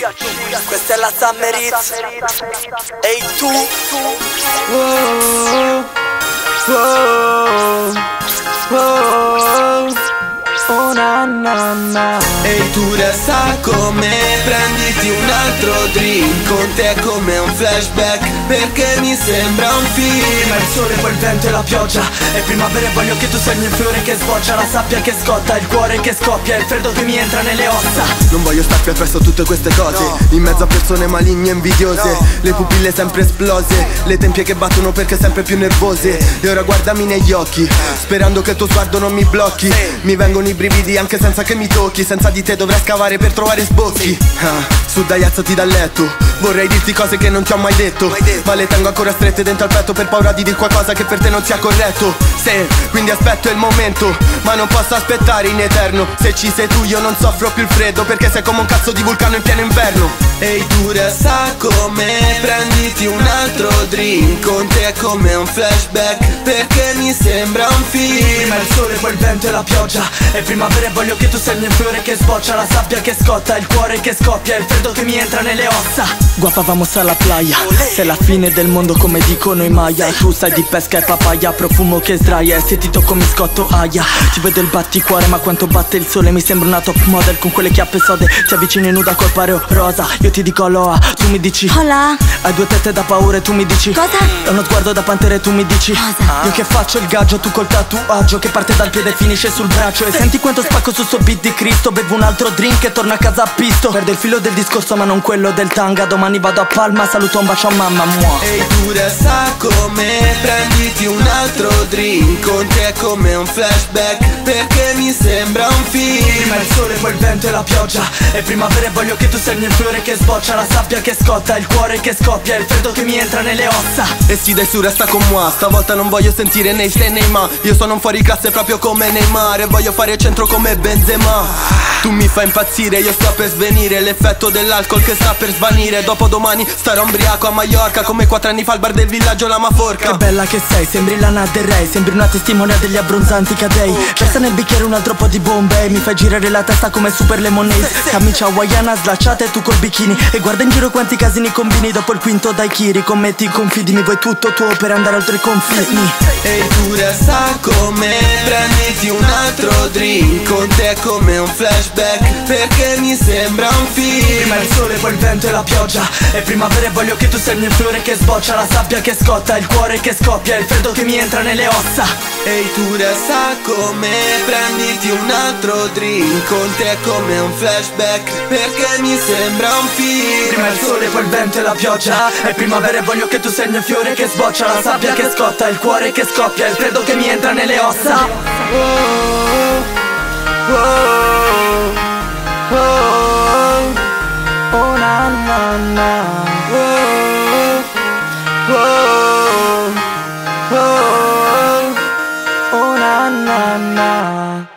Questa è la Summer Hits. Ehi tu. Oh na na na. Ehi tu resta con me, prenditi un altro drink. Con te è come un flashback, perché mi sembra un film. Prima il sole, poi il vento e la pioggia. È primavera e voglio che tu sei il mio fiore che sboccia. La sabbia che scotta, il cuore che scoppia, il freddo che mi entra nelle ossa. Non voglio starti appresso a tutte queste cose, no. In mezzo a persone maligne e invidiose, no. Le pupille sempre esplose, le tempie che battono perché sempre più nervose. E ora guardami negli occhi, sperando che il tuo sguardo non mi blocchi. Mi vengono i brividi anche senza che mi tocchi. Senza di te dovrei scavare per trovare sbocchi. Su dai, alzati dal letto. Vorrei dirti cose che non ti ho mai detto, ma le tengo ancora strette dentro al petto per paura di dire qualcosa che per te non sia corretto. Se, quindi aspetto il momento, ma non posso aspettare in eterno. Se ci sei tu io non soffro più il freddo, perché sei come un cazzo di vulcano in pieno inverno. Ehi tu resta con me, prenditi un altro drink. Con te è come un flashback, perché mi sembra un film. Prima il sole, poi il vento e la pioggia. È primavera e voglio che tu sei il mio fiore che sboccia. La sabbia che scotta, il cuore che scoppia, il freddo che mi entra nelle ossa. Guapa vamos alla playa, sei la fine del mondo come dicono i Maya. Tu sai di pesca e papaya, profumo che sdraia. E se ti tocco mi scotto aia. Ti vedo il batticuore ma quanto batte il sole. Mi sembra una top model con quelle chiappe sode. Ti avvicini nuda col pareo rosa. Io ti dico aloha, tu mi dici hola. Hai due tette da paura e tu mi dici cosa? E uno sguardo da pantere e tu mi dici cosa? Io che faccio il gaggio, tu col tatuaggio che parte dal piede e finisce sul braccio. E senti quanto spacco su sto beat di Cristo. Bevo un altro drink e torno a casa a pisto. Perdo il filo del discorso ma non quello del tanga. Domani vado a Palma, saluto un bacio a mamma. Ehi tu resta con me, prenditi un altro drink. Con te è come un flashback, perché mi sembra un film. Prima il sole, poi il vento e la pioggia. È primavera e voglio che tu sei il mio fiore che sboccia. La sabbia che scotta, il cuore che scoppia, il freddo che mi entra nelle ossa. E sì dai su resta con moi, stavolta non voglio sentire nei se nei ma. Io sono un fuori classe proprio come Neymar e voglio fare centro come Benzema. Tu mi fai impazzire, io sto per svenire. L'effetto dell'alcol che sta per svanire. Dopodomani starò ubriaco a Mallorca, come 4 anni fa al bar del villaggio la Maforca. Che bella che sei, sembri Lana Del Rey. Sembri una testimone degli abbronzanti cadei. Versa nel bicchiere un altro po' di Bombay. Mi fai girare la testa come Super Lemonade. Camicia hawaiana slacciata e tu col bikini. E guarda in giro quanti casini combini. Dopo il quinto dai Kiri, commetti confidi. Mi vuoi tutto tuo per andare oltre i confini. Ehi tu resta con me, prenditi un altro drink. Con te è come un flashback, perché mi sembra un film. Prima il sole, poi il vento e la pioggia. È primavera e voglio che tu sei il mio fiore che sboccia. La sabbia che scotta, il cuore che scoppia, il freddo che mi entra nelle ossa. Ehi tu resta con me, prenditi un altro drink. Con te è come un flashback, perché mi sembra un film. Prima il sole, poi il vento e la pioggia. È primavera e voglio che tu sei il mio fiore che sboccia. La sabbia che scotta, il cuore che scoppia, il freddo che mi entra nelle ossa. Oh na na na. Oh na na na.